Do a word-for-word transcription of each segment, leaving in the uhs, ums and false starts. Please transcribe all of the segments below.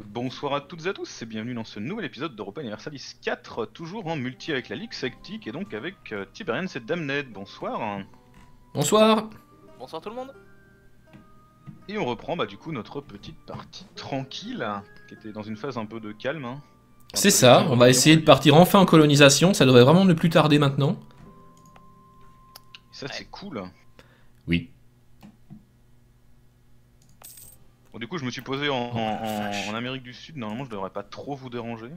Bonsoir à toutes et à tous et bienvenue dans ce nouvel épisode d'Europa Universalis quatre, toujours en multi avec la Ligue Sectique et donc avec euh, Tiberians et Damned. Bonsoir. Bonsoir. Bonsoir tout le monde. Et on reprend bah du coup notre petite partie tranquille, qui était dans une phase un peu de calme. Hein. Enfin, C'est de ça, gestion on va de essayer de partir enfin en colonisation, ça devrait vraiment ne plus tarder maintenant. Et ça c'est cool. Oui. Bon du coup je me suis posé en, en, en- en Amérique du Sud, normalement je devrais pas trop vous déranger.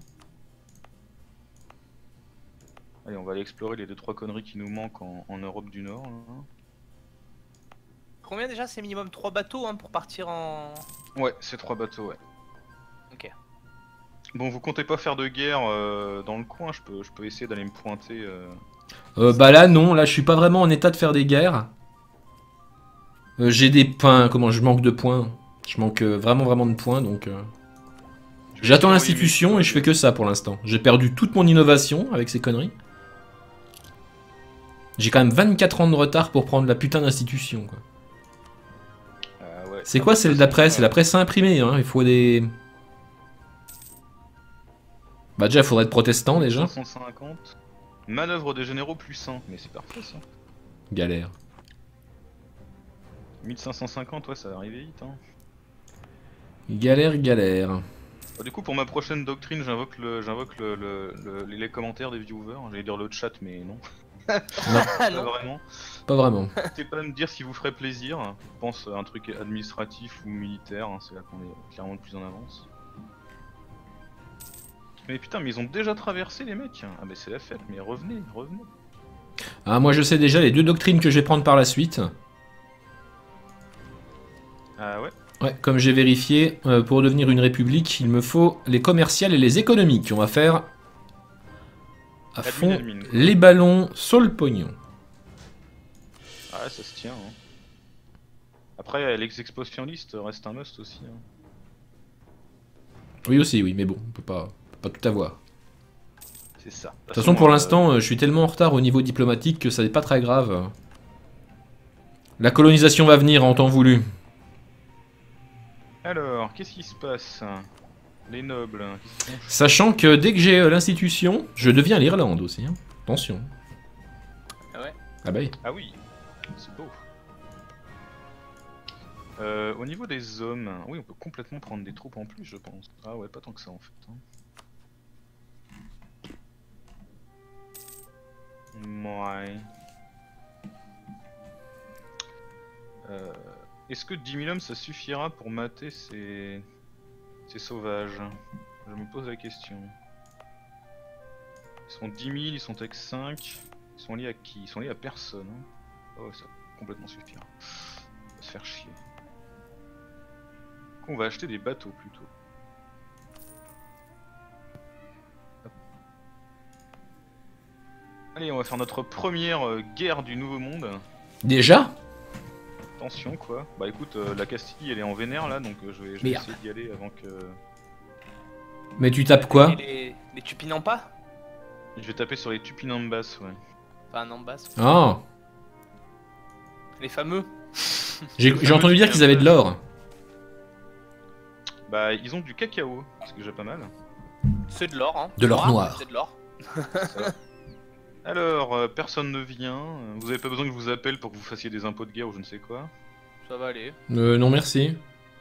Allez, on va aller explorer les deux trois conneries qui nous manquent en, en Europe du Nord. Là. Combien déjà? C'est minimum trois bateaux hein, pour partir en... Ouais, c'est trois bateaux, ouais. Ok. Bon, vous comptez pas faire de guerre euh, dans le coin, je peux, je peux essayer d'aller me pointer. Euh... Euh, bah là non, là je suis pas vraiment en état de faire des guerres. Euh, J'ai des points, comment je manque de points. Je manque euh, vraiment vraiment de points donc... euh, je vais J'attends envoyer l'institution mes et je fais codes. que ça pour l'instant. J'ai perdu toute mon innovation avec ces conneries. J'ai quand même vingt-quatre ans de retard pour prendre la putain d'institution quoi. Euh, ouais. C'est Ah, quoi de toute celle façon, d'après? euh, C'est la presse à imprimer hein, il faut des... Bah déjà il faudrait être protestant déjà. cinq cent cinquante. Manœuvre des généraux plus un, mais c'est parfait ça. Galère. mille cinq cent cinquante, ouais, ça va arriver vite. Hein. Galère, galère. Bon, du coup, pour ma prochaine doctrine, j'invoque le, j'invoque le, le- le- les commentaires des viewers. J'allais dire le chat, mais non. Ah Pas non. vraiment. Pas vraiment. N'hésitez pas à me dire ce qui vous ferait plaisir. Je pense à un truc administratif ou militaire, hein, c'est là qu'on est clairement le plus en avance. Mais putain, mais ils ont déjà traversé les mecs. Ah bah c'est la fête, mais revenez, revenez. Ah, moi je sais déjà les deux doctrines que je vais prendre par la suite. Ah ouais. Ouais, comme j'ai vérifié, euh, pour devenir une république, il me faut les commerciales et les économiques. On va faire à Admin, fond admin, quoi. les ballons sur le pognon. Ah ouais, ça se tient. Hein. Après, les expansionnistes restent un must aussi. Hein. Oui aussi, oui, mais bon, on peut pas, on peut pas tout avoir. C'est ça. De toute façon, pour euh, l'instant, euh, je suis tellement en retard au niveau diplomatique que ça n'est pas très grave. La colonisation va venir en temps voulu. Alors, qu'est-ce qui se passe? Les nobles. qu'est-ce qu'ils font Sachant que dès que j'ai euh, l'institution, je deviens l'Irlande aussi. Hein. Attention. Ah ouais. Ah bah oui. Ah oui, c'est beau. Euh, au niveau des hommes, oui, on peut complètement prendre des troupes en plus, je pense. Ah ouais, pas tant que ça en fait. Hein. Ouais. Euh, Est-ce que dix mille hommes ça suffira pour mater ces... ces sauvages? Je me pose la question. Ils sont dix mille, ils sont avec cinq. Ils sont liés à qui? Ils sont liés à personne. Hein. Oh, ça va complètement suffire. On va se faire chier. On va acheter des bateaux plutôt. Hop. Allez, on va faire notre première euh, guerre du Nouveau Monde. Déjà? Attention quoi. Bah écoute, euh, la Castille elle est en vénère là, donc euh, je vais, je vais Merde. essayer d'y aller avant que... Mais tu tapes quoi? Et les, les Tupinampas? Je vais taper sur les Tupinambas, ouais. Enfin Nambas. Ah. Les fameux. J'ai j'ai entendu dire qu'ils avaient de l'or. Bah ils ont du cacao, c'est déjà pas mal. C'est de l'or hein. De l'or noir. C'est de l'or. Ça. Alors, euh, personne ne vient. Vous avez pas besoin que je vous appelle pour que vous fassiez des impôts de guerre ou je ne sais quoi. Ça va aller. Euh, non merci.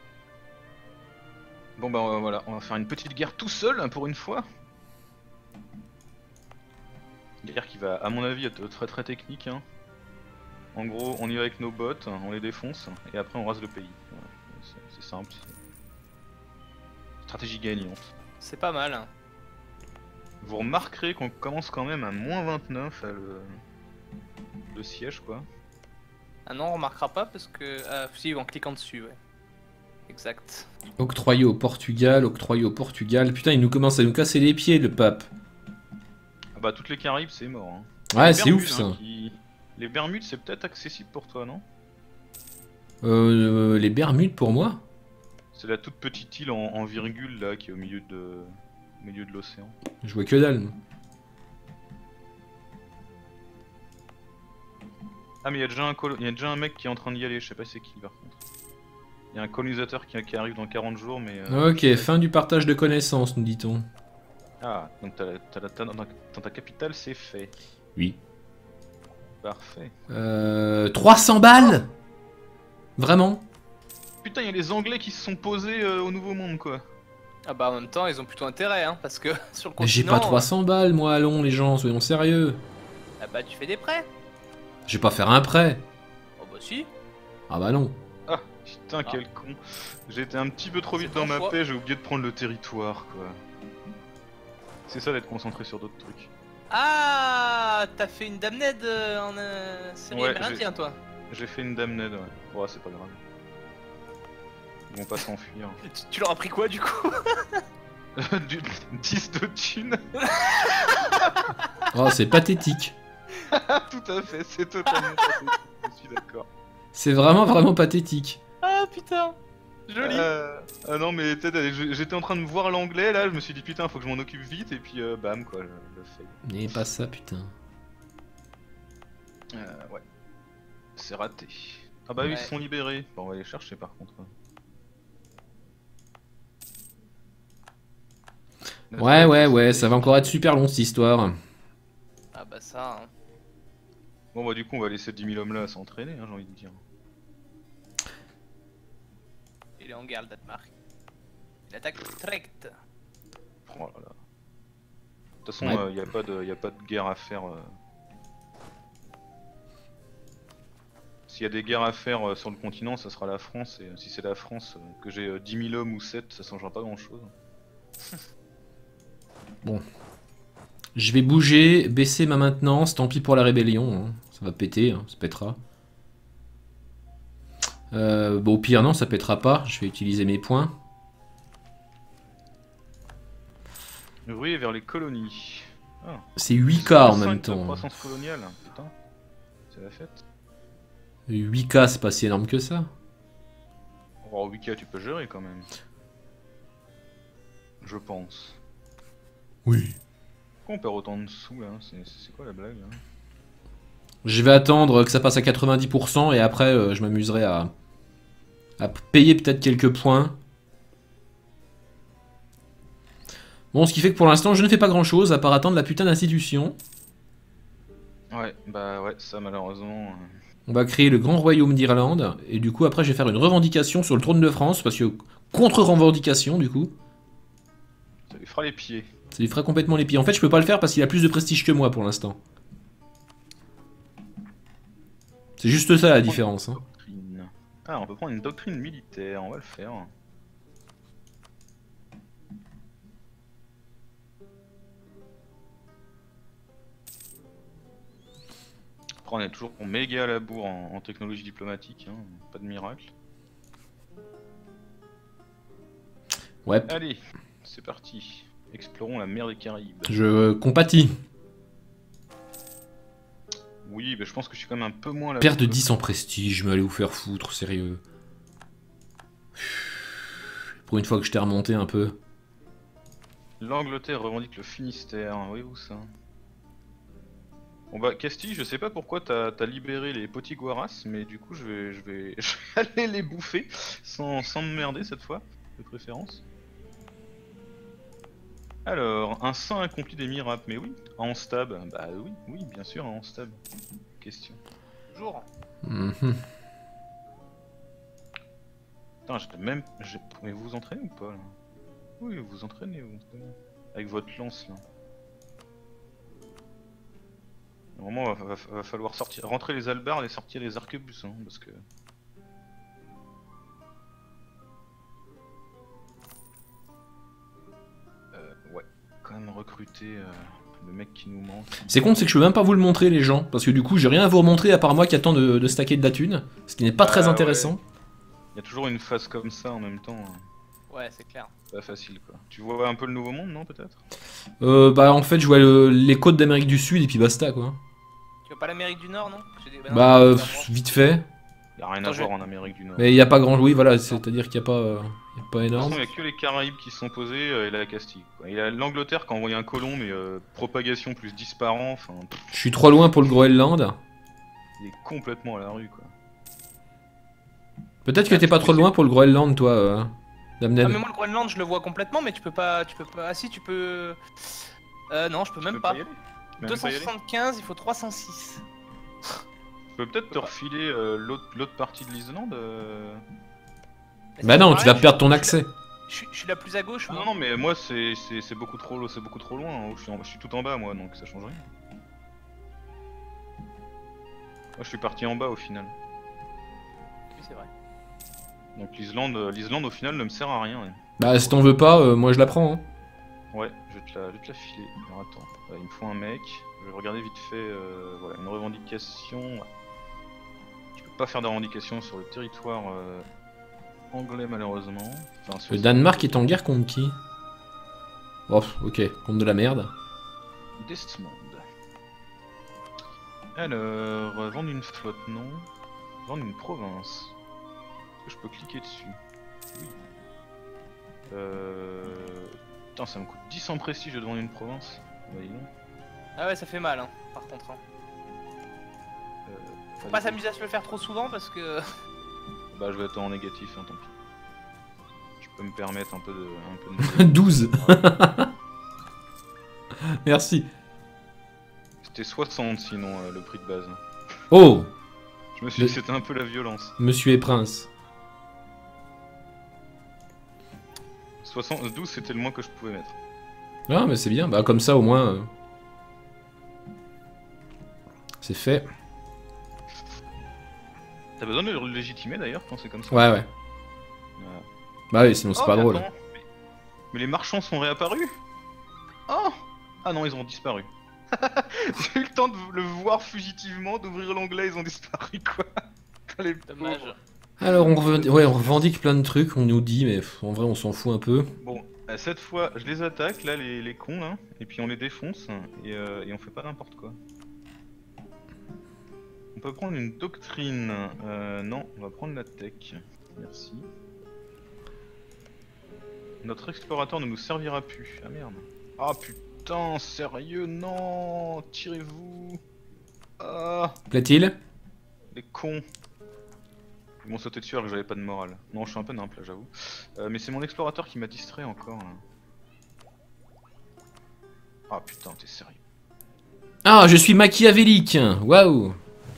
Bon bah euh, voilà, on va faire une petite guerre tout seul hein, pour une fois. Une guerre qui va à mon avis être très très technique. Hein. En gros, on y va avec nos bots, on les défonce et après on rase le pays. Voilà. C'est- C'est simple. Stratégie gagnante. C'est pas mal. Hein. Vous remarquerez qu'on commence quand même à moins vingt-neuf à le... le siège quoi. Ah non, on remarquera pas parce que... Ah si, en cliquant dessus, ouais. Exact. Octroyé au Portugal, octroyé au Portugal. Putain, il nous commence à nous casser les pieds, le pape. Ah bah toutes les Caraïbes c'est mort. Hein. Ouais, Les c'est Bermudes, ouf ça. hein, qui- Les Bermudes c'est peut-être accessible pour toi non? Euh, les Bermudes pour moi? C'est la toute petite île en, en virgule là qui est au milieu de, au milieu de l'océan. Je vois que dalle. Ah mais il y a déjà un colo... y a déjà un mec qui est en train d'y aller, je sais pas c'est qui par contre. Il y a un colonisateur qui, qui arrive dans quarante jours, mais... Euh, Ok, fin du partage de connaissances, nous dit-on. Ah, donc t'as, t'as, t'as, dans, ta, dans ta capitale, c'est fait. Oui. Parfait. Euh, trois cents balles. Vraiment? Putain, il y a les Anglais qui se sont posés euh, au Nouveau Monde, quoi. Ah bah en même temps, ils ont plutôt intérêt, hein, parce que sur le Mais j'ai continent... pas trois cents balles, moi, allons, les gens, soyons sérieux. Ah bah tu fais des prêts. Je vais pas faire un prêt. Oh bah si. Ah bah non. Ah, putain, Ah. quel con. J'ai été un petit peu trop vite C'est dans ton ma choix. paix, j'ai oublié de prendre le territoire, quoi. C'est ça d'être concentré sur d'autres trucs. Ah, t'as fait une damned euh, en euh, série Ouais, amérindien, toi. J'ai fait une damned, ouais. Bon, c'est pas grave. Ils vont pas s'enfuir. Tu, tu leur as pris quoi du coup? Du dix de thunes. Oh, c'est pathétique. Tout à fait, c'est totalement pathétique, je suis d'accord. C'est vraiment, vraiment pathétique. Ah putain, joli. Euh, ah non, mais peut-être, je- j'étais en train de voir l'anglais là, je me suis dit putain, faut que je m'en occupe vite, et puis euh, bam quoi, je le fais. Mais pas ça, putain. Euh, ouais. C'est raté. Ah bah oui, Ouais. ils se sont libérés. Bon, on va les chercher par contre. Ouais, ouais, ouais, ça va encore être super long cette histoire. Ah bah ça. Hein. Bon bah du coup, on va laisser dix mille hommes là s'entraîner, hein, j'ai envie de dire. Il est en garde, Datmar. Il attaque direct. Oh là là. De toute façon, Ouais. il n'y a, pas de- y a pas de guerre à faire. euh. S'il y a des guerres à faire euh, sur le continent, ça sera la France. Et euh, si c'est la France, euh, que j'ai euh, dix mille hommes ou sept, ça changera pas grand chose. Je vais bouger, baisser ma maintenance, tant pis pour la rébellion. Hein. Ça va péter, hein, ça pètera. Euh, bon, au pire, non, ça pètera pas. Je vais utiliser mes points. Oui, vers les colonies. Ah. C'est huit K en cinq même de temps. croissance coloniale, putain. C'est la fête. huit K, c'est pas si énorme que ça. Oh, huit K, tu peux gérer quand même. Je pense. Oui. Pourquoi on perd autant de sous là? C'est c'est quoi la blague là? Je vais attendre que ça passe à quatre-vingt-dix pour cent et après, euh, je m'amuserai à, à payer peut-être quelques points. Bon, ce qui fait que pour l'instant, je ne fais pas grand-chose à part attendre la putain d'institution. Ouais, bah ouais, ça malheureusement. euh, On va créer le Grand Royaume d'Irlande. Et du coup, après, je vais faire une revendication sur le trône de France. Parce que contre-revendication, du coup, Ça lui fera les pieds. ça lui fera complètement les pieds. En fait, je peux pas le faire parce qu'il a plus de prestige que moi pour l'instant. C'est juste ça la différence. Hein. Doctrine. Ah, on peut prendre une doctrine militaire, on va le faire. Après, on est toujours méga à la bourre en, en technologie diplomatique, hein, pas de miracle. Ouais, Allez, c'est parti. Explorons la mer des Caraïbes. je compatis. Oui, mais je pense que je suis quand même un peu moins à la Perte de bourre. dix en prestige, je vais aller vous faire foutre, sérieux. Pour une fois que je t'ai remonté un peu. L'Angleterre revendique le Finistère, voyez-vous ça? Bon bah Castille, je sais pas pourquoi t'as as libéré les Potiguaras, mais du coup je vais, je vais, je vais aller les bouffer sans, sans me merder cette fois, de préférence. Alors, un saint accompli des miracles, mais oui, en stab, bah oui, oui, bien sûr, en stab. Question. Toujours. Mhm. Putain, j'ai même, j'ai- mais vous vous entraînez ou pas là? Oui, vous vous entraînez, vous. Avec votre lance là. Vraiment, va, va- va falloir sortir, rentrer les albards et sortir les arquebuses, hein, parce que. Euh, ouais, quand même recruter euh, le mec qui nous manque. C'est con, c'est que je peux même pas vous le montrer, les gens. Parce que du coup, j'ai rien à vous remontrer à part moi qui attend de, de stacker de la thune. Ce qui n'est pas Ah, très ouais. intéressant. Il y a toujours une phase comme ça en même temps, hein. Ouais, c'est clair. Pas facile quoi. Tu vois un peu le nouveau monde, non, peut-être? Euh, bah, en fait, je vois le- les côtes d'Amérique du Sud et puis basta, quoi. Tu vois pas l'Amérique du Nord, non? J'ai des- non, Bah, euh, c'est pas pff, moi. vite fait. Y a rien Attends, à je voir vais- en Amérique du Nord. Mais il y a pas grand. Oui, voilà, c'est-à-dire qu'il n'y a pas, euh, y a pas De toute énorme. façon, il n'y a que les Caraïbes qui se sont posés euh, et la Castille. Quoi. Il y a l'Angleterre qui a envoyé un colon, mais euh, propagation plus dix par an, enfin, pff, Je suis trop loin pour le Groenland. il est complètement à la rue quoi. Peut-être que t'es pas trop loin pour le Groenland, toi, euh, Damned. Ah mais moi le Groenland je le vois complètement, mais tu peux pas, tu peux pas. Ah si tu peux. Euh non, je peux Tu même peux pas. y aller. Tu peux deux même cent pas y aller. soixante-quinze, il faut trois cent six. Je peux peut-être te refiler euh, l'autre l'autre partie de l'Islande. euh. Mais Bah c'est non, pareil, tu vas je- perdre ton je suis accès. la- Je suis, je suis la plus à gauche. Ah moi. non, non, mais moi c'est c'est- c'est beaucoup trop loin, c'est beaucoup trop loin. hein. Je suis, en- je suis tout en bas moi, donc ça change rien. Moi je suis parti en bas au final. Oui, c'est vrai. Donc l'Islande, euh, l'Islande au final ne me sert à rien. hein. Bah si t'en veux pas, euh, moi je la prends. Hein. Ouais, je vais te la, je vais te la filer. Alors attends, ouais, il me faut un mec. Je vais regarder vite fait. euh, voilà, une revendication. Ouais. Je peux pas faire de revendication sur le territoire euh, anglais malheureusement. Enfin, sur Le Danemark est en guerre contre qui? Oh, ok, contre de la merde. Desmond. Alors, euh, vendre une flotte, non. Vendre une province. Est-ce que je peux cliquer dessus? Oui. Euh... Putain, ça me coûte dix en prestige de vendre une province. Bah, dis donc. Ah ouais, ça fait mal, hein, par contre. Hein. Euh, Faut pas s'amuser à se le faire trop souvent parce que. Bah, je vais être en négatif, hein, tant pis. Je peux me permettre un peu de. Un peu de... douze. Merci. C'était soixante sinon euh, le prix de base. Oh, Je me suis dit Le- que c'était un peu la violence. Monsieur et Prince. soixante... douze c'était le moins que je pouvais mettre. Ah, mais c'est bien. Bah comme ça au moins. euh, C'est fait. T'as besoin de le légitimer d'ailleurs quand c'est comme ça? Ouais, ouais. Voilà. Bah oui, sinon c'est Oh, pas mais drôle. attends, mais... mais les marchands sont réapparus? Oh! Ah non, ils ont disparu. J'ai eu le temps de le voir fugitivement, d'ouvrir l'onglet, ils ont disparu quoi. Les Dommage. pauvres. Alors on, revendique, ouais, on revendique plein de trucs, on nous dit, mais pff, en vrai on s'en fout un peu. Bon, euh, cette fois, je les attaque, là, les, les cons, là, et puis on les défonce, et, euh, et on fait pas n'importe quoi. On peut prendre une doctrine. Euh, non, on va prendre la tech. Merci. Notre explorateur ne nous servira plus. Ah merde. Ah putain, sérieux, non. Tirez-vous. Ah, Plaît-il? les cons. Ils m'ont sauté dessus alors que j'avais pas de morale. Non, je suis un peu nimple là, j'avoue. Euh, mais c'est mon explorateur qui m'a distrait encore. Là. Ah putain, t'es sérieux. Ah, je suis machiavélique. Waouh.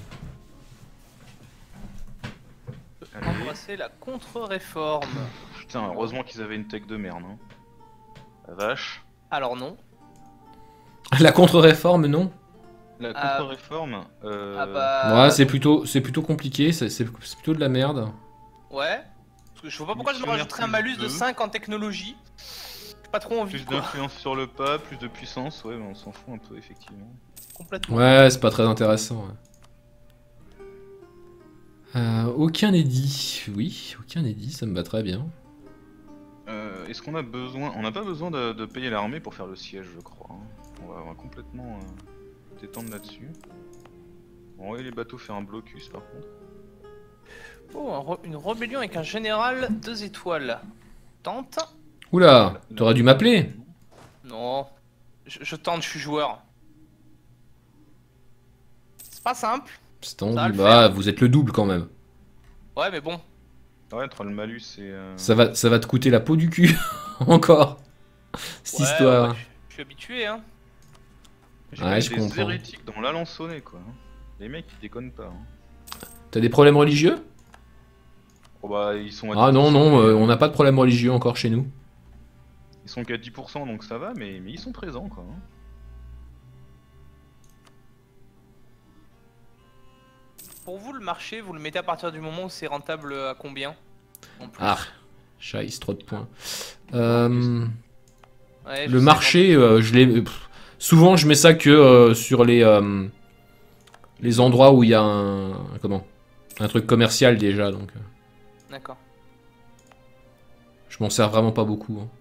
Allez. Embrasser la contre-réforme. Putain, heureusement qu'ils avaient une tech de merde. Hein. La vache. Alors non. La contre-réforme, non? La Ah. contre-réforme. Euh... Ah bah. Ouais, c'est plutôt, c'est plutôt compliqué, c'est c'est- c'est plutôt de la merde. Ouais. Parce que je vois pas pourquoi je me Missionnaire rajouterais un plus malus de deux. cinq en technologie. J'ai pas trop envie Plus quoi. d'influence sur le pas, plus de puissance, ouais, mais on s'en fout un peu effectivement. Complètement. Ouais, c'est pas très intéressant. Ouais. Euh, aucun n'est dit. Oui, aucun n'est dit, ça me va très bien. Euh, Est-ce qu'on a besoin... On n'a pas besoin de, de payer l'armée pour faire le siège, je crois. hein. On, va, on va complètement euh, t'étendre là-dessus. On va envoyer les bateaux faire un blocus par contre. Oh, un re- une rébellion avec un général deux étoiles. Tente. Oula, t'aurais dû m'appeler. Non. Je, je tente, je suis joueur. C'est pas simple. C'est Ça va tendu. le Bah, faire. vous êtes le double quand même. Ouais, mais bon. Ouais, entre le malus et... Euh... Ça va, ça va te coûter la peau du cul. Encore. Cette Ouais, histoire. ouais, je, je suis habitué, hein. J'ai Ouais, même je des comprends. hérétiques dans l'Alençonnet quoi. hein. Les mecs ils déconnent pas. Hein. T'as des problèmes religieux? Oh bah ils sont à Ah non, dix pour cent, non, mais, euh, euh, on n'a pas de problème religieux encore chez nous. Ils sont qu'à dix pour cent donc ça va, mais, mais ils sont présents quoi. hein. Pour vous, le marché, vous le mettez à partir du moment où c'est rentable à combien en plus Ah, chaise, trop de points. Euh, Ouais, je le sais, marché, euh, je l'ai. pff, Souvent, je mets ça que euh, sur les euh, les endroits où il y a un comment un truc commercial déjà, donc euh, D'accord. je m'en sers vraiment pas beaucoup. hein.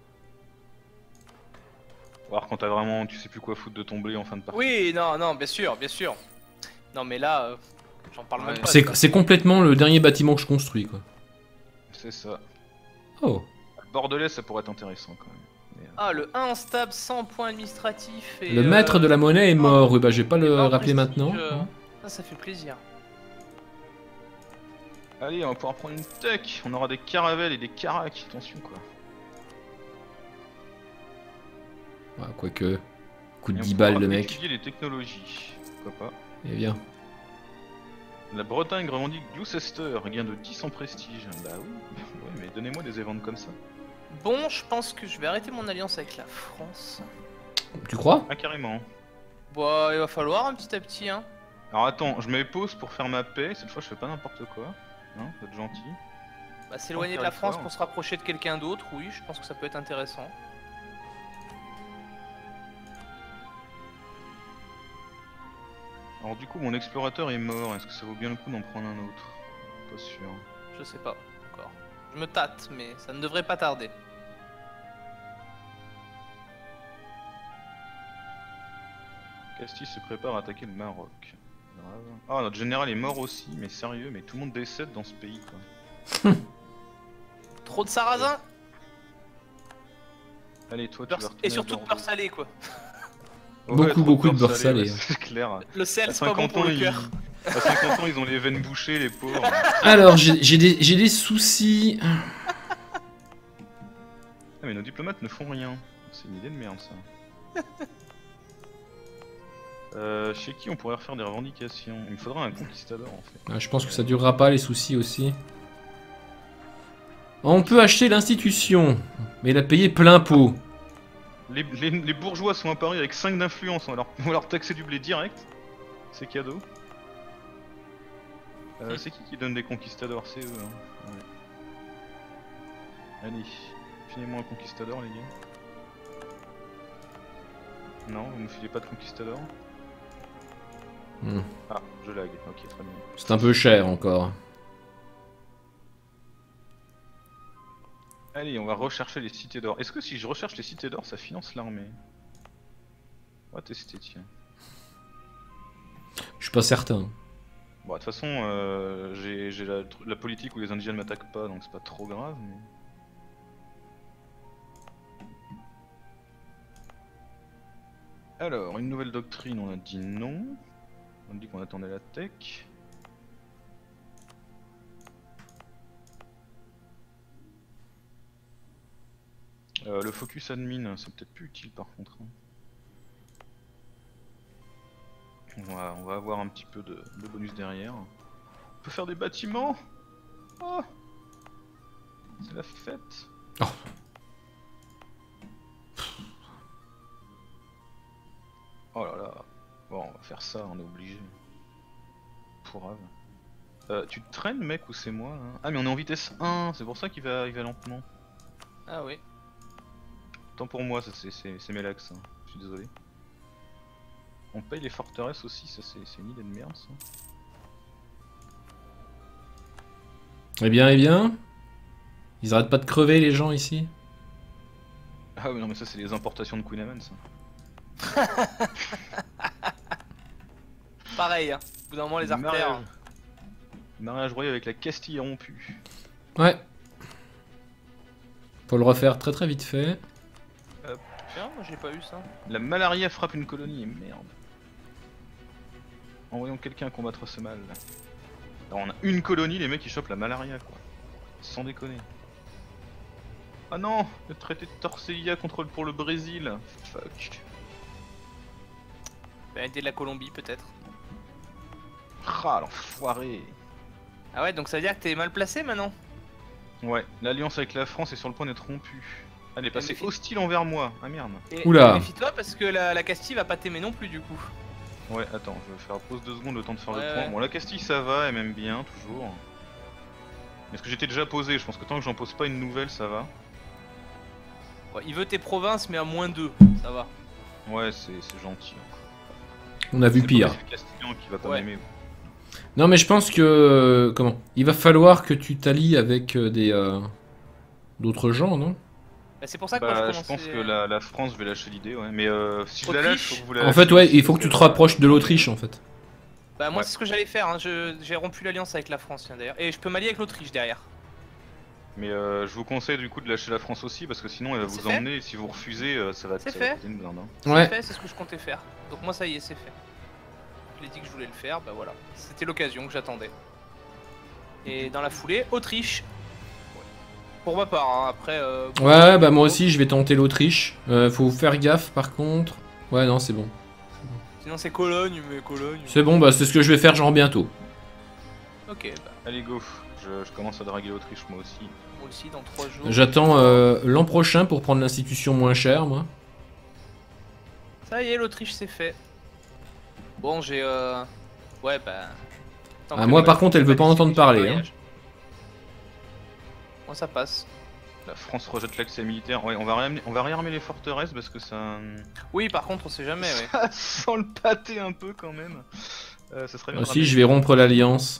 Alors quand t'as vraiment... Tu sais plus quoi foutre de ton blé en fin de partie. Oui, non, non, bien sûr, bien sûr. Non, mais là, euh, j'en parle même Ouais. pas. C'est quoi. c'est complètement le dernier bâtiment que je construis, quoi. C'est ça. Oh, Le Bordelais ça pourrait être intéressant quand même. Mais, euh, Ah, le un en stable, cent points administratifs. Et, le maître euh, de la monnaie est mort. Oui, bah, je vais pas et le vingt rappeler prestige, maintenant. euh, hein. Ça, ça fait plaisir. Allez, on va pouvoir prendre une tech. On aura des caravelles et des caracs. Attention quoi. Ah, quoique. Coup de Et on dix balles, pourra le mec. étudier les technologies. Pourquoi pas. Eh bien. La Bretagne revendique Gloucester, gain de dix en prestige. Bah oui, ouais, mais donnez-moi des événements comme ça. Bon, je pense que je vais arrêter mon alliance avec la France. Tu crois? Ah carrément. Bon, il va falloir un petit à petit, hein. Alors attends, je mets pause pour faire ma paix, cette fois je fais pas n'importe quoi. Hein, faut être gentil. Bah, s'éloigner de la France pour se rapprocher de quelqu'un d'autre, oui, je pense que ça peut être intéressant. Alors du coup mon explorateur est mort, est-ce que ça vaut bien le coup d'en prendre un autre? Pas sûr. Je sais pas, encore. Je me tâte, mais ça ne devrait pas tarder. Castille se prépare à attaquer le Maroc. Grave. Ah notre général est mort aussi, mais sérieux, mais tout le monde décède dans ce pays quoi. Trop de sarrasin. Allez toi tu Beurre- vas retourner Et surtout à de beurre Bordeaux. salé, quoi. Ouais, Beaucoup, trop beaucoup de beurre salé, ouais, hein. c'est clair. Le sel, À c'est pas bon cinquante pour ans, le ils... cœur. à cinquante ans ils ont les veines bouchées les pauvres. Alors, j'ai j'ai des, j'ai des soucis. Ah mais nos diplomates ne font rien. C'est une idée de merde ça. Euh, chez qui on pourrait refaire des revendications? Il me faudra un conquistador en fait. Ah, je pense que ça durera pas, les soucis aussi. On peut acheter l'institution, mais la payer plein pot. Les, les- les bourgeois sont apparus avec cinq d'influence, on va leur, on va leur taxer du blé direct. C'est cadeau. Euh, c'est qui qui donne des conquistadors? C'est eux. Hein. Ouais. Allez, filez-moi un conquistador les gars. Non, vous me filez pas de conquistador? Hmm. Ah, je lag, ok très bien. C'est un peu cher encore. Allez, on va rechercher les cités d'or. Est-ce que si je recherche les cités d'or, ça finance l'armée? On va tester, tiens. Je suis pas certain. Bon, de toute façon, euh, j'ai j'ai la, la politique où les indigènes m'attaquent pas, donc c'est pas trop grave, mais... Alors, une nouvelle doctrine, on a dit non. On a dit qu'on attendait la tech. Euh, le focus admin, c'est peut-être plus utile par contre. hein. On va, on va avoir un petit peu de, de bonus derrière. On peut faire des bâtiments. Oh, c'est la fête. Oh. Oh là là. Bon, on va faire ça, on est obligé. Pourrave. Euh, tu te traînes mec ou c'est moi là? Ah mais on est en vitesse un, c'est pour ça qu'il va, il va lentement. Ah oui. Tant pour moi, ça c'est- c'est c'est Mélax, hein. Je suis désolé. On paye les forteresses aussi, ça c'est c'est une idée de merde ça. Eh bien, eh bien. Ils arrêtent pas de crever les gens ici. Ah oui non mais ça c'est les importations de Queen Amman ça. Pareil, hein. Au bout d'un moment, les artères. Mariage. Mariage royal avec la Castille est rompu. Ouais. Faut le refaire très très vite fait. Tiens, moi j'ai pas eu ça. La malaria frappe une colonie et merde. Envoyons quelqu'un combattre ce mal. Alors on a une colonie, les mecs ils chopent la malaria quoi. Sans déconner. Ah non, le traité de Torcellia contre le- pour le Brésil. Fuck. Bah, aider la Colombie peut-être. Ah l'enfoiré. Ah ouais, donc ça veut dire que t'es mal placé maintenant. Ouais, l'alliance avec la France est sur le point d'être rompue. Elle est passée méfie- hostile envers moi. Ah merde. Et, Oula. et méfie-toi parce que la, la Castille va pas t'aimer non plus du coup. Ouais, attends, je vais faire pause deux secondes, le temps de faire Ouais, le point. ouais. Bon, la Castille ça va, elle m'aime bien, toujours. Est-ce que j'étais déjà posé? Je pense que tant que j'en pose pas une nouvelle, ça va. Ouais, il veut tes provinces mais à moins deux, ça va. Ouais, c'est c'est gentil. On a vu C'est pire. pas le Castillan qui va pas Ouais. m'aimer. Non, mais je pense que. Comment? Il va falloir que tu t'allies avec euh, des. euh, d'autres gens, non? Bah, c'est pour ça que Bah, moi je je commençais... pense que la, la France, je vais lâcher l'idée, ouais. Mais euh, si je la lâche, faut que vous la En lâchiez fait, ouais, aussi, il faut que parce tu te rapproches de l'Autriche en fait. Bah moi Ouais. c'est ce que j'allais faire, hein. je- j'ai rompu l'alliance avec la France tiens, d'ailleurs. Et je peux m'allier avec l'Autriche derrière. Mais euh, je vous conseille du coup de lâcher la France aussi, parce que sinon elle va C'est vous fait. emmener, et si vous refusez, euh, ça va C'est ça va fait. coûter une blinde. hein. C'est Ouais. fait, c'est ce que je comptais faire. Donc moi ça y est, c'est fait. Je l'ai dit que je voulais le faire, bah voilà. C'était l'occasion que j'attendais. Et dans la foulée, Autriche. Pour ma part, hein. Après... Euh, Ouais, bah moi aussi je vais tenter l'Autriche. Euh, faut faire gaffe par contre. Ouais, non, c'est bon. Sinon c'est Cologne, mais Cologne... C'est bon, bah c'est ce que je vais faire genre bientôt. Ok, bah... Allez, go. Je, je commence à draguer l'Autriche, moi aussi. Moi aussi, dans trois jours. J'attends euh, l'an prochain pour prendre l'institution moins chère, moi. Ça y est, l'Autriche c'est fait. Bon, j'ai... Euh... Ouais, bah... Tant Ah, que moi les par Malais contre, elle font veut pas pas entendre décider sur le parler. Hein. mariage. Moi ça passe. La France rejette l'accès militaire. Ouais, on va, réarmer, on va réarmer les forteresses parce que ça... Oui, par contre, on sait jamais, ouais. Ça sent le pâté un peu quand même. Euh, ça serait bien de Aussi, ramener- je vais rompre l'alliance.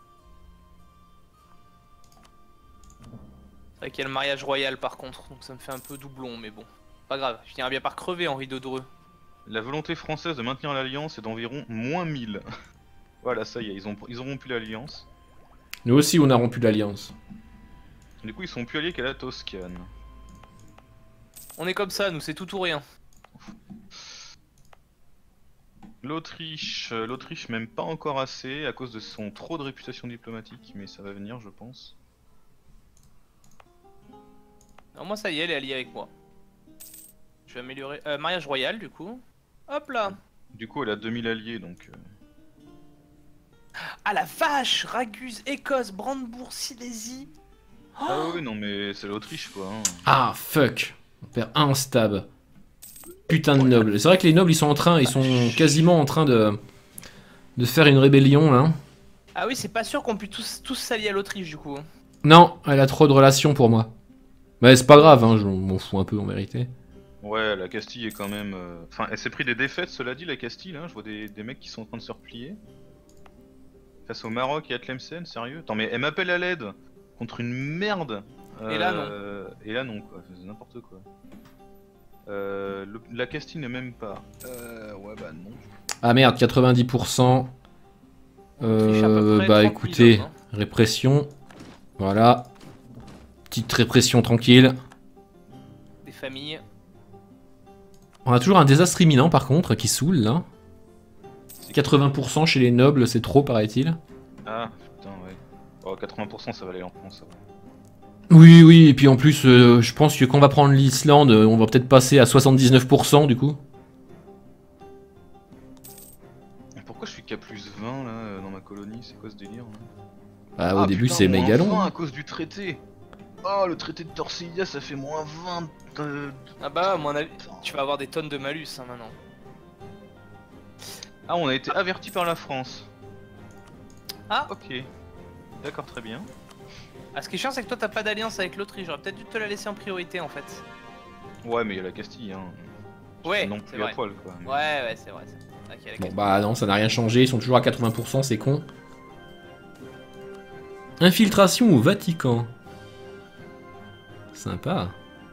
C'est vrai qu'il y a le mariage royal par contre, donc ça me fait un peu doublon, mais bon. Pas grave, je finirai bien par crever, Henri de Dreux. La volonté française de maintenir l'alliance est d'environ moins mille. Voilà, ça y est, ils ont, ils ont rompu l'alliance. Nous aussi, on a rompu l'alliance. Du coup, ils sont plus alliés qu'à la Toscane. On est comme ça, nous, c'est tout ou rien. L'Autriche, euh, l'Autriche même pas encore assez à cause de son trop de réputation diplomatique, mais ça va venir, je pense. Non, moi ça y est, elle est alliée avec moi. Je vais améliorer... Euh, mariage royal, du coup. Hop là. Du coup, elle a deux mille alliés, donc... euh, Ah la vache, Raguse, Écosse, Brandebourg, Silésie. Ah oui, non mais c'est l'Autriche quoi. Hein. Ah, fuck. On perd un stab. Putain de nobles. C'est vrai que les nobles, ils sont en train, ils sont quasiment en train de... de faire une rébellion, là. Ah oui, c'est pas sûr qu'on puisse tous, tous s'allier à l'Autriche, du coup. Non, elle a trop de relations pour moi. Mais c'est pas grave, hein, je m'en fous un peu en vérité. Ouais, la Castille est quand même... euh, Enfin, elle s'est pris des défaites, cela dit, la Castille, là. Je vois des, des mecs qui sont en train de se replier. Face au Maroc et à Tlemcen, sérieux. Attends, mais elle m'appelle à l'aide contre une merde. Et là, non. Euh, Et là, non, quoi. C'est n'importe quoi. Euh, le- La Castille ne m'aime pas. Euh, ouais, bah non. Ah merde, quatre-vingt-dix pour cent. Autriche à peu Euh, près bah trente mille écoutez, hommes, hein. répression. Voilà. Petite répression tranquille. Des familles. On a toujours un désastre imminent par contre qui saoule là. quatre-vingts pour cent chez les nobles, c'est trop paraît-il. Ah, putain, ouais. Oh, quatre-vingts pour cent, ça va aller lentement, ça. Oui, oui, et puis en plus, euh, je pense que quand on va prendre l'Islande, euh, on va peut-être passer à soixante-dix-neuf pour cent du coup. Pourquoi je suis qu'à plus vingt, là, euh, dans ma colonie? C'est quoi ce délire, là? Bah, au Ah, début, putain, c'est moins méga long. vingt hein. à cause du traité. Oh, le traité de Torcilla, ça fait moins vingt. euh, Ah bah, à mon avis, tu vas avoir des tonnes de malus hein, maintenant. Ah, on a été averti par la France. Ah, Ok. D'accord, très bien. ah, ce qui est chiant, c'est que toi, t'as pas d'alliance avec l'Autriche. J'aurais peut-être dû te la laisser en priorité, en fait. Ouais, mais il y a la Castille, hein. Ouais, Non c'est plus à vrai. poil, quoi. mais- Ouais, ouais, c'est vrai. c'est vrai. Ok, la Bon Castille. bah non, ça n'a rien changé, ils sont toujours à quatre-vingts pour cent, c'est con. Infiltration au Vatican. Sympa.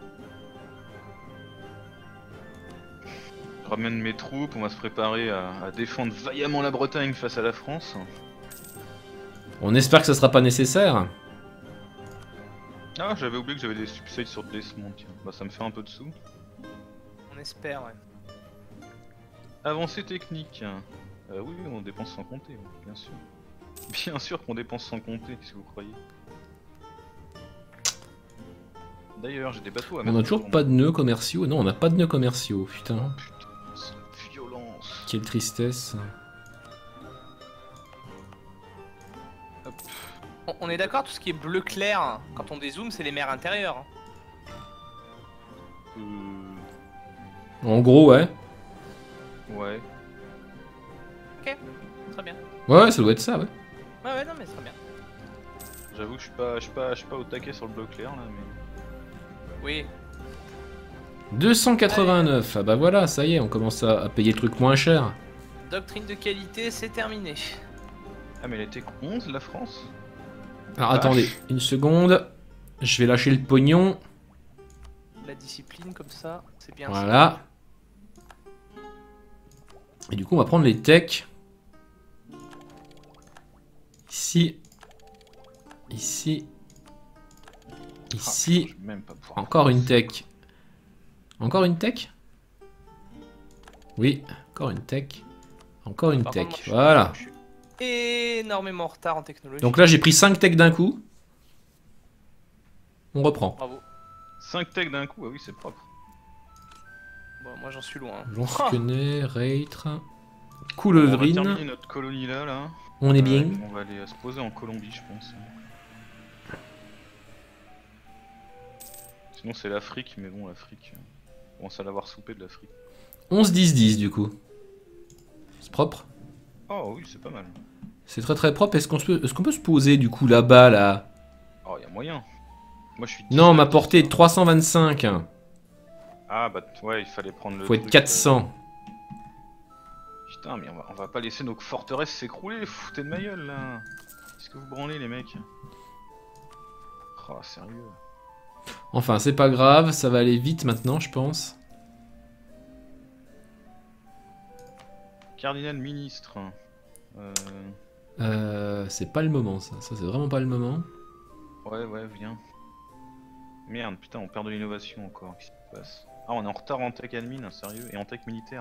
Je ramène mes troupes, on va se préparer à, à défendre vaillamment la Bretagne face à la France. On espère que ça sera pas nécessaire. Ah, j'avais oublié que j'avais des subsides sur Desmond, tiens. Bah, ça me fait un peu de sous. On espère, ouais. Avancée technique. Euh, oui, oui, on dépense sans compter, ouais, bien sûr. Bien sûr qu'on dépense sans compter, qu'est-ce que vous croyez? D'ailleurs, j'ai des bateaux à mettre. On a toujours pas de nœuds commerciaux. Non, on n'a pas de nœuds commerciaux, putain. C'est une violence. Quelle tristesse. Hop. On, on est d'accord, tout ce qui est bleu clair, quand on dézoome, c'est les mers intérieures. hein. Euh... En gros, ouais. Ouais. Très bien. Ouais, ouais, ça doit être ça, ouais. Ouais, ouais, non, mais très bien. J'avoue que je suis pas, je suis pas, je suis pas au taquet sur le bleu clair là, mais. Oui. deux cent quatre-vingt-neuf. Ah bah voilà, ça y est, on commence à, à payer le truc moins cher. Doctrine de qualité, c'est terminé. Ah, mais elle était onze la France? Alors Vache. attendez, une seconde. Je vais lâcher le pognon. La discipline, comme ça, c'est bien. ça. Voilà. Et du coup, on va prendre les techs. Ici. Ici. Ah, Ici. putain, je vais même pas pouvoir. Encore une tech. Encore une tech? Oui, encore une tech. Encore une Par tech. contre, moi, je suis- Voilà. je suis- énormément en retard en technologie. Donc là, j'ai pris cinq techs d'un coup. On reprend. Bravo. cinq techs d'un coup, ah oui, c'est propre. Bon, moi j'en suis loin. Lansquenet, Reitre, On va Coulevrine. terminer notre colonie là, là. On est Euh, bien. et puis on va aller euh, se poser en Colombie, je pense. Sinon c'est l'Afrique, mais bon, l'Afrique... euh, On commence à l'avoir soupé de l'Afrique. onze dix dix du coup. C'est propre. Oh oui, c'est pas mal. C'est très très propre. Est-ce qu'on peut, est-ce qu'on peut se poser du coup là-bas là? Oh, y a moyen. Moi je suis... Non, ma dix-neuf, portée est dix-neuf. trois cent vingt-cinq. Ah bah ouais, il fallait prendre le Faut être truc, quatre cents. euh, Putain, mais on va, on va pas laisser nos forteresses s'écrouler, foutez de ma gueule là. Qu'est-ce que vous branlez les mecs? Oh, sérieux. Enfin, c'est pas grave, ça va aller vite maintenant, je pense. Cardinal ministre. Euh... Euh, c'est pas le moment, ça. Ça, c'est vraiment pas le moment. Ouais, ouais, viens. Merde, putain, on perd de l'innovation encore. Qu'est-ce qui se passe? Ah, on est en retard en tech admin, sérieux, et en tech militaire.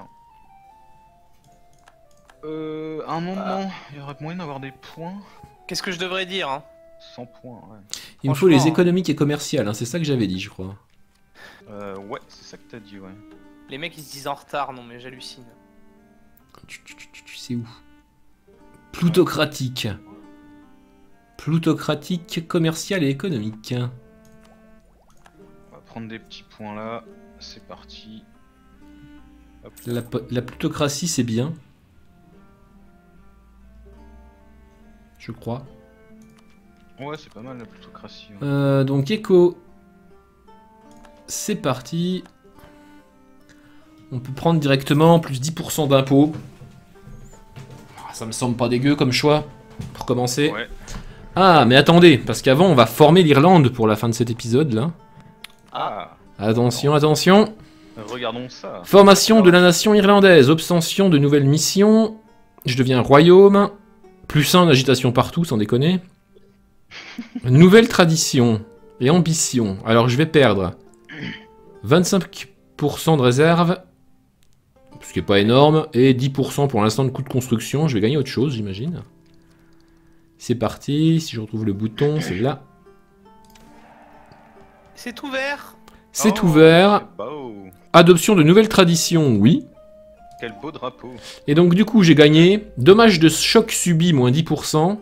Euh, à un moment, il y aurait moyen d'avoir des points. Qu'est-ce que je devrais dire hein? cent points, ouais. Il me faut les Franchement, économiques et commerciales, hein, c'est ça que j'avais dit, je crois. Euh, ouais, c'est ça que t'as dit, ouais. Les mecs ils se disent en retard, non mais j'hallucine. Tu, tu, tu, tu sais où? Plutocratique. Plutocratique, commercial et économique. On va prendre des petits points là. C'est parti. Hop. La, po- la plutocratie, c'est bien. Je crois. Ouais, c'est pas mal la plutocratie. Ouais. Euh, donc, Echo. C'est parti. On peut prendre directement plus dix pour cent d'impôts. Ah, ça me semble pas dégueu comme choix. Pour commencer. Ouais. Ah, mais attendez, parce qu'avant, on va former l'Irlande pour la fin de cet épisode là. Ah, Attention, attention. regardons ça. Formation de la nation irlandaise, obtention de nouvelles missions. Je deviens royaume. Plus un d'agitation partout, sans déconner. Nouvelle tradition et ambition. Alors je vais perdre vingt-cinq pour cent de réserve, ce qui est pas énorme, et dix pour cent pour l'instant de coût de construction. Je vais gagner autre chose, j'imagine. C'est parti. Si je retrouve le bouton, c'est là. C'est ouvert. C'est Oh, ouvert. c'est beau. Adoption de nouvelles traditions, oui. Quel beau drapeau. Et donc du coup j'ai gagné dommage de choc subi moins dix pour cent,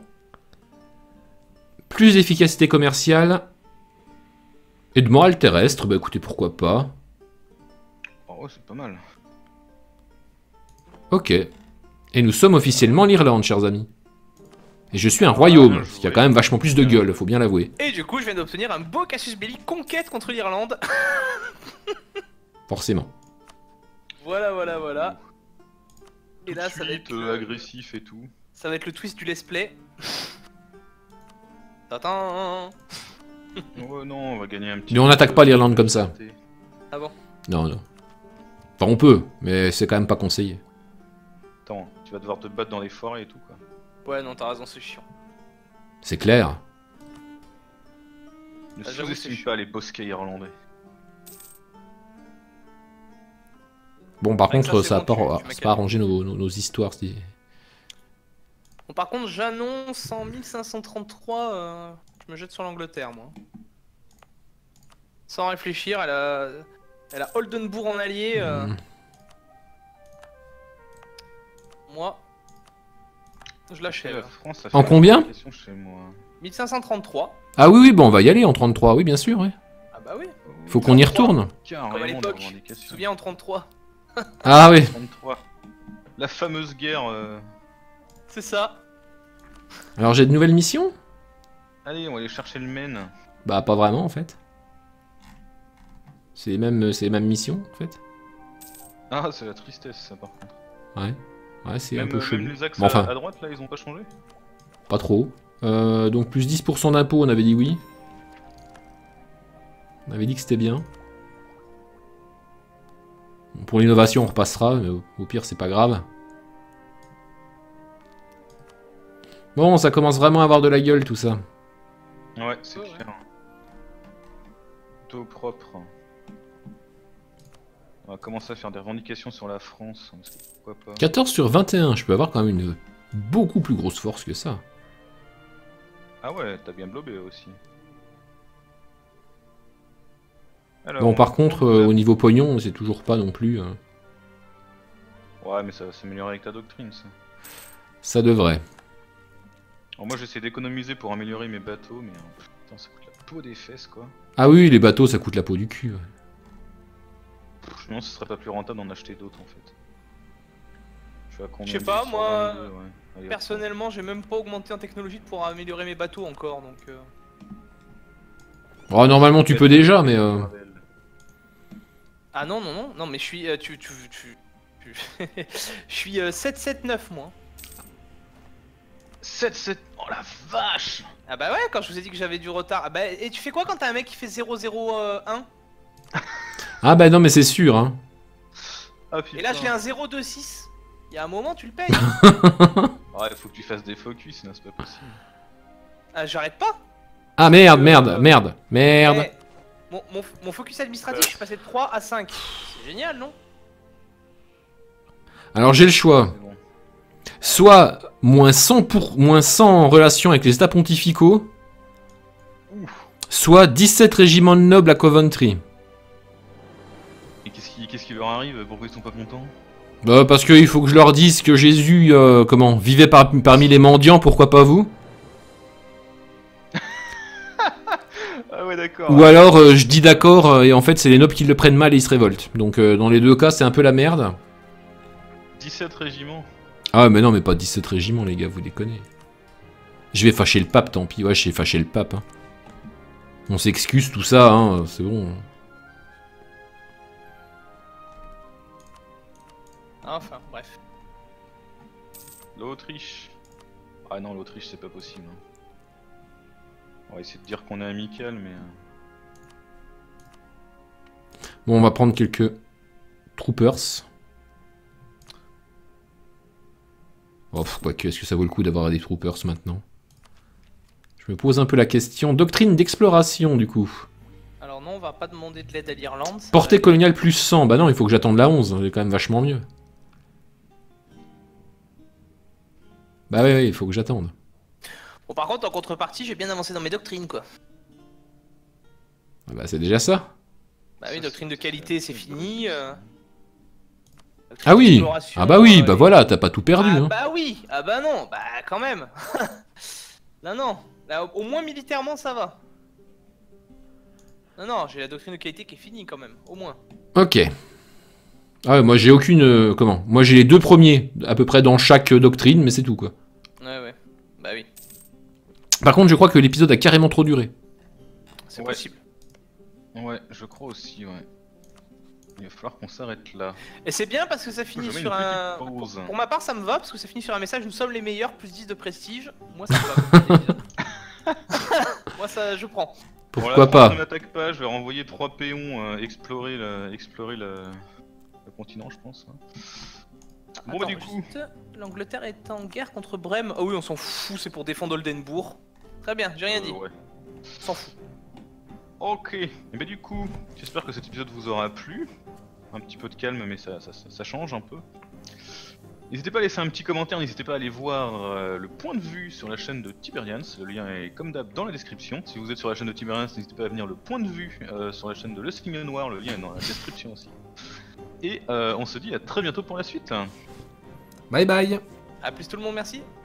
plus d'efficacité commerciale et de morale terrestre, bah écoutez pourquoi pas. Oh, c'est pas mal. Ok. Et nous sommes officiellement l'Irlande, chers amis. Et je suis un royaume, ce qui a quand même vachement plus de gueule, faut bien l'avouer. Et du coup je viens d'obtenir un beau casus belli conquête contre l'Irlande. Forcément. Voilà voilà voilà. Tout Et là de ça va suite, être euh, le... agressif et tout. ça va être le twist du let's play. Attends. Ouais, non, on va gagner un petit. Mais on peu n'attaque de- pas l'Irlande comme ça. Ah bon? Non, non. Enfin on peut, mais c'est quand même pas conseillé. Attends, tu vas devoir te battre dans les forêts et tout quoi. Ouais non t'as raison c'est chiant. C'est clair. Ne Ah, j'avoue, c'est sous-estime chiant. pas les bosquets irlandais. Bon par Avec contre ça, ça c'est a bon, pas, tu- tu ça m'as a pas calmé. arrangé nos, nos- nos histoires. c'est- Bon par contre j'annonce en mille cinq cent trente-trois, euh, je me jette sur l'Angleterre moi. Sans réfléchir, elle a, elle a Oldenburg en allié. euh, Hmm. Moi, je La l'achève. France a En fait combien une question chez moi. mille cinq cent trente-trois. Ah oui, oui, bon, on va y aller en trente-trois, oui, bien sûr. Ouais. Ah bah oui, Faut qu'on y retourne. Carrément comme à de l'époque. Tu revendication. te souviens en trente-trois? Ah oui. trente-trois. La fameuse guerre. euh, C'est ça. Alors j'ai de nouvelles missions? Allez, on va aller chercher le Maine. Bah pas vraiment en fait. C'est les mêmes, c'est les mêmes missions en fait. Ah, c'est la tristesse ça par contre. Ouais. Ouais, c'est un Même, peu euh, chelou. même les axes Bon, enfin, à, à droite là, ils ont pas changé? pas trop. Euh, donc plus dix pour cent d'impôts, on avait dit oui. On avait dit que c'était bien. Bon, pour l'innovation, on repassera, mais au, au pire, c'est pas grave. Bon, ça commence vraiment à avoir de la gueule tout ça. Ouais, c'est Ouais, clair. Plutôt propre. On va commencer à faire des revendications sur la France. Parce que pourquoi pas. quatorze sur vingt et un, je peux avoir quand même une beaucoup plus grosse force que ça. Ah ouais, t'as bien blobé aussi. Alors, Bon, on par va contre, prendre euh, la- au niveau pognon, c'est toujours pas non plus... euh, Ouais, mais ça va s'améliorer avec ta doctrine, ça. Ça devrait. Alors moi, j'essaie d'économiser pour améliorer mes bateaux, mais euh, putain, ça coûte la peau des fesses, quoi. Ah oui, les bateaux, ça coûte la peau du cul. Ouais. Pff, je me demande si ce serait pas plus rentable d'en acheter d'autres, en fait. Je suis à combien Je sais de pas, sur moi, vingt-deux, ouais. Allez, hop. Personnellement, j'ai même pas augmenté en technologie pour améliorer mes bateaux encore, donc... euh, Oh, normalement, tu peux déjà, mais... euh, Ah non, non, non, non, mais je suis... euh, tu, tu, tu, tu- je suis euh, sept sept neuf, moi. sept sept... Oh la vache! Ah bah ouais, quand je vous ai dit que j'avais du retard. Ah bah, et tu fais quoi quand t'as un mec qui fait zéro zéro un? Ah bah non, mais c'est sûr, hein. Ah putain. Et là, je l'ai un zéro deux six. Il y a un moment, tu le payes. Ouais, faut que tu fasses des focus, sinon c'est pas possible. Ah, j'arrête pas. Ah merde, merde, merde, merde. Eh, mon, mon, mon focus administratif, je suis passé de trois à cinq. C'est génial, non? Alors j'ai le choix. C'est bon. Soit moins cent, pour... moins cent en relation avec les états pontificaux, Ouf. soit dix-sept régiments de nobles à Coventry. Et qu'est-ce qui, qu'est-ce qui leur arrive? Pourquoi ils sont pas contents? Bah parce qu'il faut que je leur dise que Jésus, euh, comment, vivait par- parmi les mendiants, pourquoi pas vous? Ah ouais, d'accord. Ou alors euh, je dis d'accord euh, et en fait c'est les nobles qui le prennent mal et ils se révoltent. Donc euh, dans les deux cas c'est un peu la merde. dix-sept régiments. Ah mais non mais pas dix-sept régiments les gars, vous déconnez. Je vais fâcher le pape, tant pis, ouais j'ai fâché le pape. Hein. On s'excuse tout ça, hein, c'est bon. Enfin, bref. L'Autriche. Ah non, l'Autriche c'est pas possible. hein. On va essayer de dire qu'on est amical, mais... euh, Bon on va prendre quelques troopers. Oh pff, quoique, est-ce que ça vaut le coup d'avoir des troopers maintenant? Je me pose un peu la question. Doctrine d'exploration du coup. Alors non, on va pas demander de l'aide à l'Irlande. ça Portée va- coloniale plus cent. Bah non, il faut que j'attende la onze, c'est quand même vachement mieux. Bah ouais, ouais, il faut que j'attende. Bon, par contre, en contrepartie, j'ai bien avancé dans mes doctrines, quoi. Ah bah c'est déjà ça. Bah oui, Ça, doctrine de c'est- qualité, c'est c'est fini. euh. Doctrine Ah oui. d'exploration, Ah bah oui, euh, bah voilà, t'as pas tout perdu. Ah Hein. bah oui. Ah bah non. Bah quand même. Non, non. Là, au- au moins militairement, ça va. Non, non, j'ai la doctrine de qualité qui est finie quand même, au moins. Ok. Ah ouais, moi j'ai aucune... euh, comment? Moi j'ai les deux premiers, à peu près dans chaque euh, doctrine, mais c'est tout quoi. Ouais, ouais. Bah oui, Par contre, je crois que l'épisode a carrément trop duré. c'est Ouais. possible. Ouais, je crois aussi, ouais. Il va falloir qu'on s'arrête là. Et c'est bien parce que ça finit Je mets sur une un... petite pause. Pour ma part, ça me va parce que ça finit sur un message, nous sommes les meilleurs, plus dix de prestige. Moi, ça me va. comme épisode. Moi, ça, je prends. Pourquoi Bon, la France pas? ne m'attaque pas, je vais renvoyer trois péons euh, explorer, le, explorer le, le continent, je pense. hein. Bon, bah, Attends, du coup. juste, l'Angleterre est en guerre contre Brême. Ah oui, on s'en fout, c'est pour défendre Oldenbourg. Très bien, j'ai rien dit. Euh, ouais. On s'en fout. Ok, et bah du coup, j'espère que cet épisode vous aura plu. Un petit peu de calme, mais ça, ça, ça- ça change un peu. N'hésitez pas à laisser un petit commentaire, n'hésitez pas à aller voir euh, le point de vue sur la chaîne de Tiberians. Le lien est comme d'hab dans la description. Si vous êtes sur la chaîne de Tiberians, n'hésitez pas à venir le point de vue euh, sur la chaîne de Le Signe Noir. Le lien est dans la description aussi. Et euh, on se dit à très bientôt pour la suite. Bye bye. A plus tout le monde, merci.